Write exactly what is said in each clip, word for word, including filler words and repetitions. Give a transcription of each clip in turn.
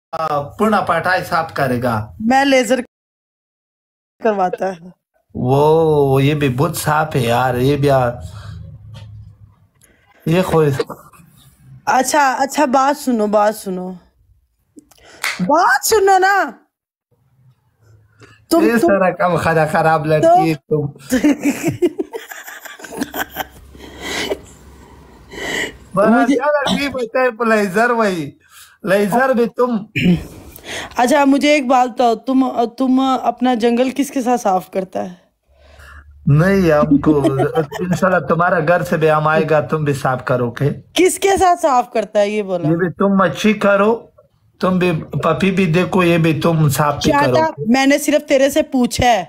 पूर्ण पटाई साफ करेगा। मैं लेजर करवाता है वो ये भी बहुत साफ है यार, ये भी यार, ये कोई अच्छा अच्छा बात सुनो बात सुनो बात सुनो ना तुम इस तुम तरह कम खरा खराब लड़की है तुम। बड़ा मुझे क्या लड़की बताए लेजर, वही लेजर भी तुम। अच्छा मुझे एक बात बताओ, तुम तुम अपना जंगल किसके साथ साफ करता है? नहीं हमको इंशाल्लाह तुम्हारा घर से भी हम आएगा, तुम भी साफ करोगे। किसके साथ साफ करता है ये बोला। ये भी तुम मच्छी करो, तुम भी पपी भी देखो, ये भी तुम साफ भी शाटा, करो। मैंने सिर्फ तेरे से पूछा है।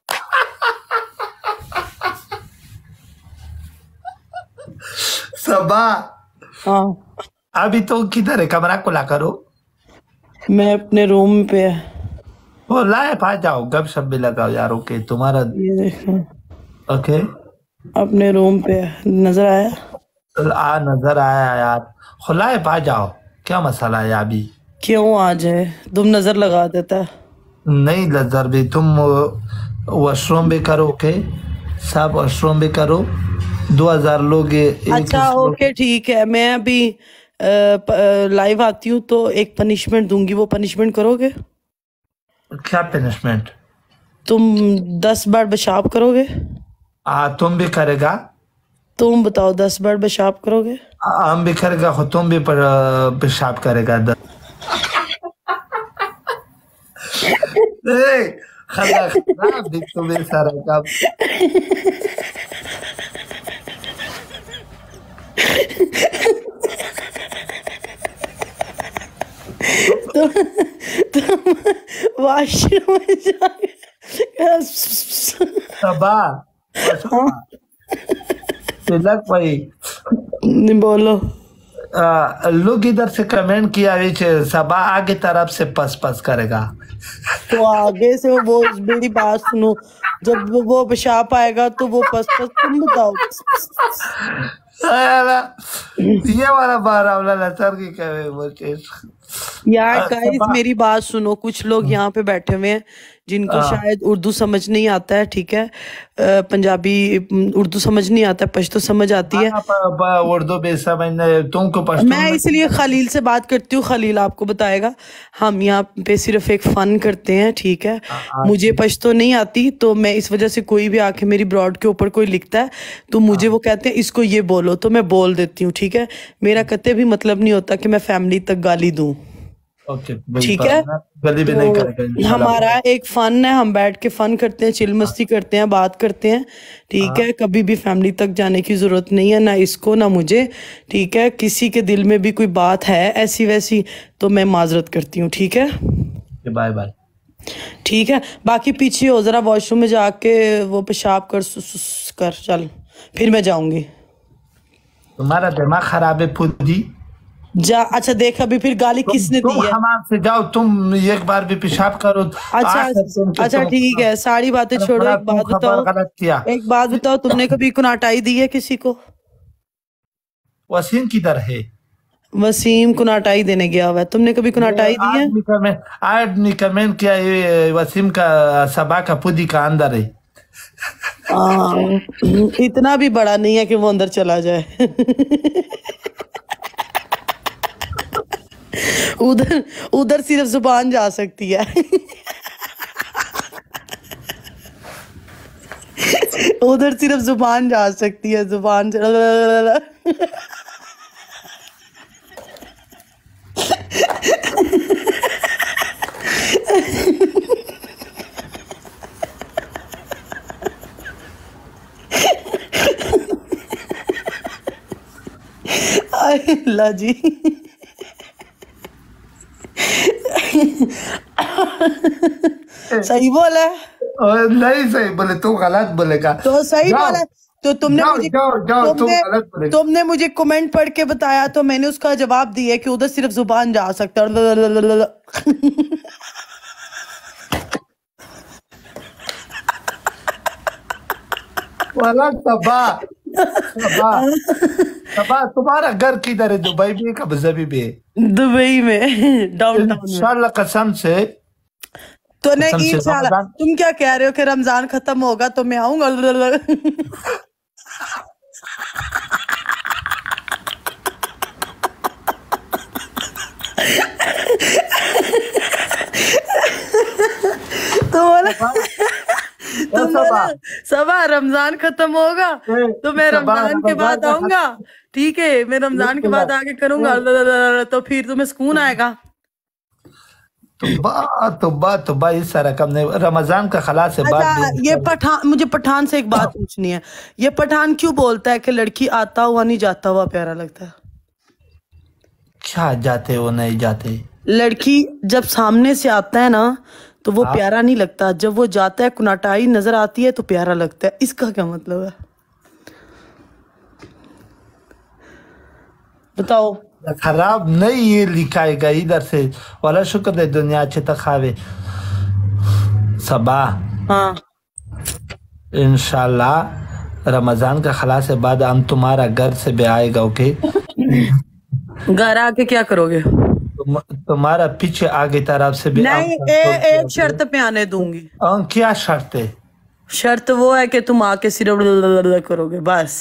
सबा हाँ अभी तो किधर है, कमरा खुला करो। मैं अपने रूम पे। वो लाए पा जाओ, गप शप भी लगाओ यार। ओके तुम्हारा, ये देखो ओके अपने रूम पे नजर आया। आ नजर आया यार, खुलाए पा जाओ, क्या मसला है अभी। क्यों आ जाए, तुम नजर लगा देता है। नहीं लजर भी तुम वॉशरूम भी करो, ओके सब वॉशरूम भी करो। दो हजार लोग एक अच्छा ओके ठीक है, मैं अभी लाइव आती हूँ तो एक पनिशमेंट दूंगी, वो पनिशमेंट करोगे? क्या पनिशमेंट? तुम दस बार पेशाब करोगे? हाँ तुम भी करेगा। तुम बताओ दस बार पेशाब करोगे? हम भी करेगा, तुम भी पेशाब करेगा। खराब दिख तुम्हें सारा काम। तुम तुम वॉशरूम में जाके सबा तिलक भाई बोलो। आ, लोग इधर से कमेंट किया सबा आगे तरफ से पस पस करेगा। तो आगे से वो मेरी बात सुनो, जब वो पेशाब आएगा तो वो पस पस तुम बताओ। ये वाला बारह लसर की कहे बोलते यार गाइस मेरी बात सुनो, कुछ लोग यहाँ पे बैठे हुए हैं जिनको शायद उर्दू समझ नहीं आता है, ठीक है, पंजाबी उर्दू समझ नहीं आता है, पश्तो समझ आती है। उर्दू भी समझ तुमको पश्तो। मैं इसलिए खलील से बात करती हूँ, खलील आपको बताएगा। हम यहाँ पे सिर्फ एक फन करते हैं, ठीक है। मुझे पश्तो नहीं आती तो मैं इस वजह से, कोई भी आके मेरी ब्रॉड के ऊपर कोई लिखता है तो मुझे वो कहते हैं इसको ये बोलो, तो मैं बोल देती हूँ, ठीक है। मेरा कते भी मतलब नहीं होता कि मैं फैमिली तक गाली दूं, ठीक है। गली भी नहीं करेगा। हमारा एक फन है, हम बैठ के फन करते हैं, चिल मस्ती करते हैं, बात करते हैं, ठीक है। कभी भी फैमिली तक जाने की जरूरत नहीं है, ना इसको ना मुझे, ठीक है। किसी के दिल में भी कोई बात है ऐसी वैसी तो मैं माजरत करती हूँ, ठीक है। बाय बाय, ठीक है। बाकी पीछे हो जरा, वॉशरूम में जाके वो पेशाब कर कर चल, फिर मैं जाऊंगी। तुम्हारा दिमाग खराब है फुदी जा। अच्छा देख अभी फिर गाली किसने दी है? हमारे से जाओ, तुम एक बार भी पेशाब करो। अच्छा अच्छा ठीक है, सारी बातें छोड़ो, एक बात बताओ, गलत किया। एक बात बताओ, तुमने कभी कुनाटाई दी है किसी को? वसीम किधर है? वसीम कुनाटाई देने गया हुआ है, तुमने कभी कुनाटाई दी है? आज कमेंट किया ये वसीम का सबा का पुदी का अंदर है। आ, इतना भी बड़ा नहीं है कि वो अंदर चला जाए। उधर उधर सिर्फ जुबान जा सकती है। उधर सिर्फ जुबान जा सकती है, जुबान। अल्लाह जी। सही बोला? नहीं सही बोले, तू गलत बोलेगा तो सही बोला तो तुमने जाओ, मुझे जाओ, जाओ, तुमने तुम गलत बोले। तुमने मुझे कमेंट पढ़ के बताया तो मैंने उसका जवाब दिया कि उधर सिर्फ जुबान जा सकता है। वाला सबा सबा सबा तुम्हारा घर किधर है? दुबई में का अबुधाबी में? दुबई में, डाउनटाउन में। इंशाल्लाह कसम से। तो नहीं, कसम से इंशाल्लाह। रमजान तुम क्या कह रहे हो कि रमजान खत्म होगा तो मैं आऊंगा? तो बोला तुम बोला सबा रमजान खत्म होगा तो मैं रमजान के बाद आऊंगा, ठीक है? मैं रमजान के बाद आके करूंगा तो फिर तुम्हें सुकून आएगा। तुबा तुबा तुबा इस रकम ने रमजान का खलास से बाद। अच्छा, ये पठान, मुझे पठान से एक बात पूछनी है। ये पठान क्यों बोलता है कि लड़की आता हुआ नहीं जाता हुआ प्यारा लगता है? क्या जाते हो नहीं जाते? लड़की जब सामने से आता है ना तो वो प्यारा नहीं लगता, जब वो जाता है कुनाटाई नजर आती है तो प्यारा लगता है। इसका क्या मतलब है बताओ? खराब नहीं ये लिखाएगा इधर से। वाला शुक्र है दुनिया अच्छे तक खावे सबा। हाँ, इंशाल्लाह रमजान का खलास से बाद हम तुम्हारा घर से भी आएगा। ओके, घर आके क्या करोगे? तुम, तुम्हारा पीछे आगे तरफ से भी नहीं, ए, एक शर्त पे आने दूंगी। आ, क्या शर्त है? शर्त वो है कि तुम आके सिर्फ करोगे बस।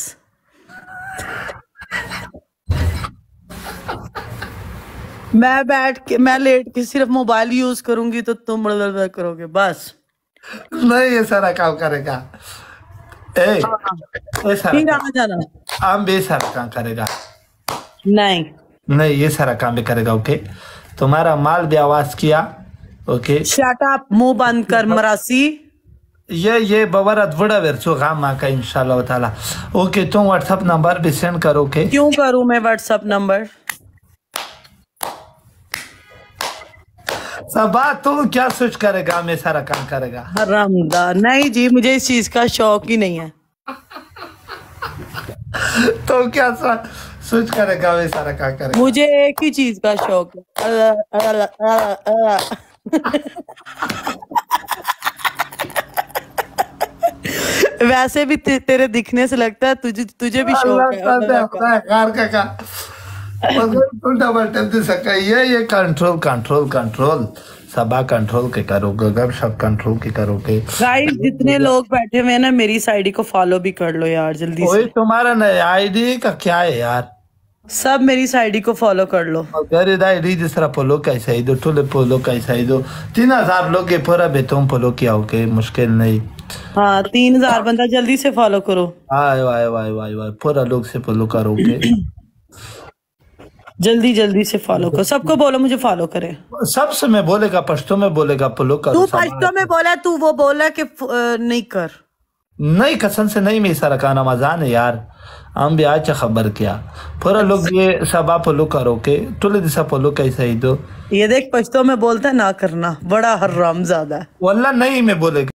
मैं बैठ के, मैं लेट के सिर्फ मोबाइल यूज करूंगी तो तुम करोगे बस। नहीं ये सारा काम करेगा। ए, ए सारा फिर आ जाना। हम भी सारा काम करेगा। नहीं नहीं ये सारा काम भी करेगा। ओके, तुम्हारा माल भी आवाज किया। ओके, शट अप, मुंह बंद कर मरासी। ये ये बवरत बड़ा वेरसो गाम का इंशाल्लाह ताला। ओके, तुम व्हाट्सएप नंबर भी सेंड करो। के क्यों करूं मैं व्हाट्सएप नंबर? सबा तुम क्या सोच करेगा? मैं सारा काम करेगा। हरामदा, नहीं जी, मुझे इस चीज का शौक ही नहीं है। तो क्या सोच करेगा? मैं सारा काम करेगा। मुझे एक ही चीज का शौक है। वैसे भी ते, तेरे दिखने से लगता है तुझे तुझे भी शौक है। ये ये कंट्रोल कंट्रोल कंट्रोल सबा कंट्रोल के करोगे, गप शप कंट्रोल के करोगे। गाइस जितने लोग बैठे हुए हैं ना, मेरी साइड को फॉलो भी कर लो यार जल्दी से। तुम्हारा नया आईडी का क्या है यार? सब मेरी साइड को फॉलो कर लो। गरीब आईडी जिस तरह पोलो कैसा ही दो, टोले पोलो कैसा ही दो। तीन हजार लोग के पूरा बेतुम पोलो किया होके मुश्किल नहीं। हाँ, तीन हजार बंदा जल्दी से फॉलो करो। आए वाई वाई वाई वाई पूरा लोग से फॉलो करोगे। जल्दी जल्दी से फॉलो करो, सबको बोलो मुझे फॉलो करे। सबसे मैं बोलेगा, पश्तो में बोलेगा फॉलो करो। तू पश्तो में बोला, तू वो बोला कि नहीं कर। नहीं कसम से नहीं, मैं सारा का नमाजान है यार। हम भी आज खबर किया पूरा लोग ये सब आप फॉलो करो के टोले दिशा फॉलो कैसा ही दो। ये देख पश्तो में बोलता है ना करना, बड़ा हरामजादा। वल्ला नहीं मैं बोलेगा।